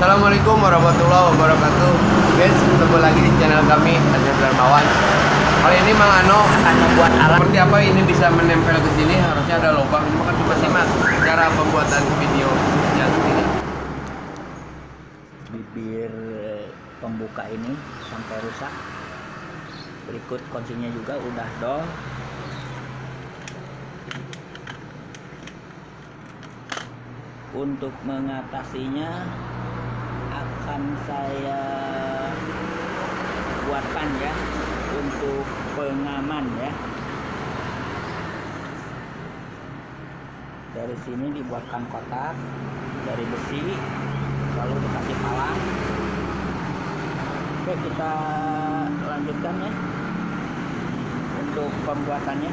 Assalamualaikum warahmatullahi wabarakatuh. Guys, ketemu lagi di channel kami Adrian Darmawan. Kali ini Mang Ano akan membuat alat seperti apa ini bisa menempel ke sini, harusnya ada lubang. Maka coba simak cara pembuatan video yang ini. bibir pembuka ini sampai rusak. Berikut kuncinya juga udah dol. Untuk mengatasinya akan saya buatkan ya untuk pengaman ya. Dari sini dibuatkan kotak dari besi, lalu dikasih palang. Oke, kita lanjutkan ya untuk pembuatannya.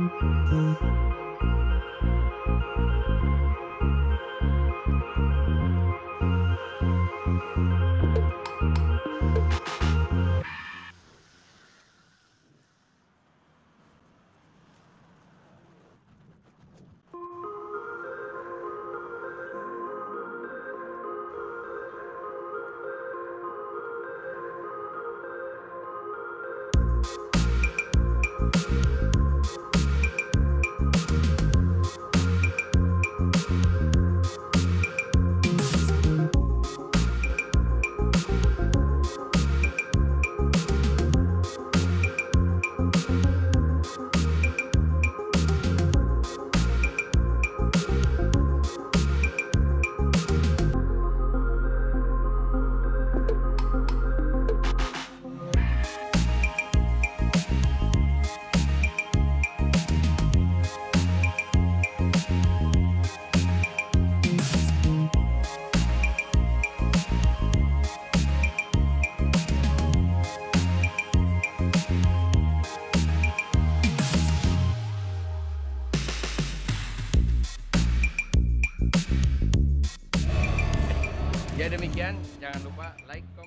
Ya demikian, jangan lupa like,